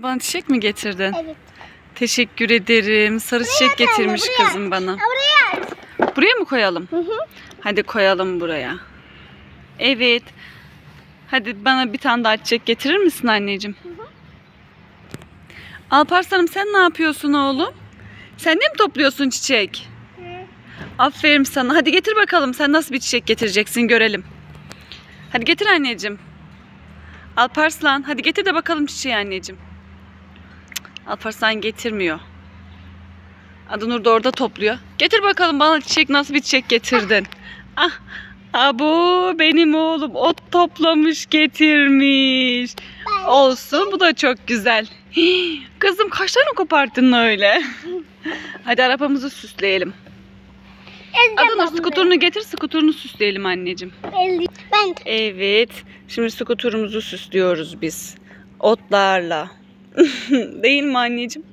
Bana çiçek mi getirdin? Evet. Teşekkür ederim. Sarı çiçek getirmiş buraya. kızım bana. Buraya. Buraya mı koyalım? Hı hı. Hadi koyalım buraya. Evet. Hadi bana bir tane daha çiçek getirir misin anneciğim? Hı hı. Alparslan'ım sen ne yapıyorsun oğlum? Sen de mi topluyorsun çiçek? Hı. Aferin sana. Hadi getir bakalım. Sen nasıl bir çiçek getireceksin görelim. Hadi getir anneciğim. Alparslan hadi getir de bakalım çiçeği anneciğim. Cık, Alparslan getirmiyor. Adanur da orada topluyor. Getir bakalım bana çiçek, nasıl bir çiçek getirdin? Ah, bu benim oğlum ot toplamış getirmiş. Olsun, bu da çok güzel. Hii, kızım kaç tane kopardın öyle? Hadi arabamızı süsleyelim. Adanur skuturunu getir, skuturunu süsleyelim anneciğim. Ben. Evet, şimdi skuturumuzu süslüyoruz biz. Otlarla. Değil mi anneciğim?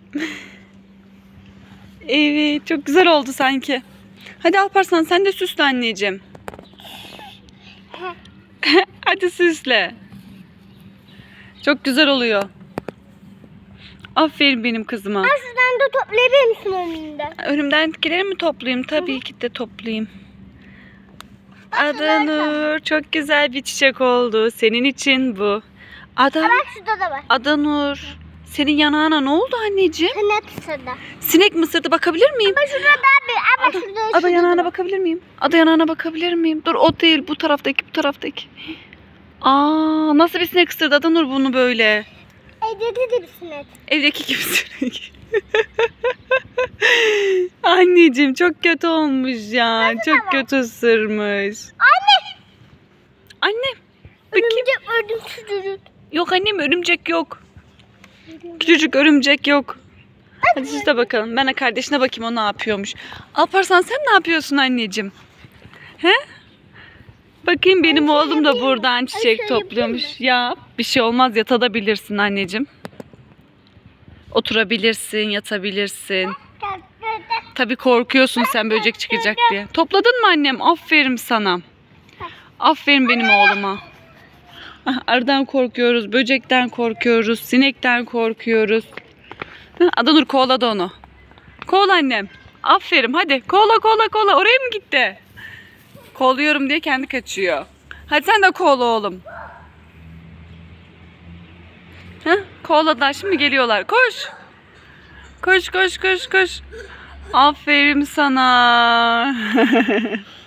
Evet, çok güzel oldu sanki. Hadi Alparslan sen de süsle anneciğim. Hadi süsle. Çok güzel oluyor. Aferin benim kızıma. Şuradan da toplayabilir misin önünden? Önümdenkileri mi toplayayım? Tabii ki de toplayayım. Adanur çok güzel bir çiçek oldu. Senin için bu. Bak şurada da var. Adanur senin yanağına ne oldu anneciğim? Kanat şurada. Sinek mi ısırdı, bakabilir miyim? Ama şurada abi. Ama şurada. Ada yanağına bakabilir miyim? Ada yanağına bakabilir miyim? Dur o değil, bu taraftaki, bu taraftaki. Aa, nasıl bir sinek ısırdı Adanur bunu böyle? Evde de bir sinek. Evdeki gibi sinek. Anneciğim çok kötü olmuş ya. Çok kötü ısırmış. Anne. Anne. Bakayım. Örümcek ördüm çocuk. Yok annem, örümcek yok. Küçücük örümcek yok. Hadi siz de bakalım. Ben de kardeşine bakayım o ne yapıyormuş. Alparslan sen ne yapıyorsun anneciğim? He? Bakayım benim oğlum da buradan çiçek topluyormuş. Ya bir şey olmaz, yatabilirsin anneciğim. Oturabilirsin, yatabilirsin. Tabii korkuyorsun sen böcek çıkacak diye. Topladın mı annem? Aferin sana. Aferin benim oğluma. Arıdan korkuyoruz, böcekten korkuyoruz, sinekten korkuyoruz. Adanur kovala da onu. Kovala annem. Aferin hadi. Kovala kovala kovala. Oraya mı gitti? Kovalıyorum diye kendi kaçıyor. Hadi sen de kovala oğlum. Kovaladılar, şimdi geliyorlar. Koş. Koş koş koş koş. Aferin sana.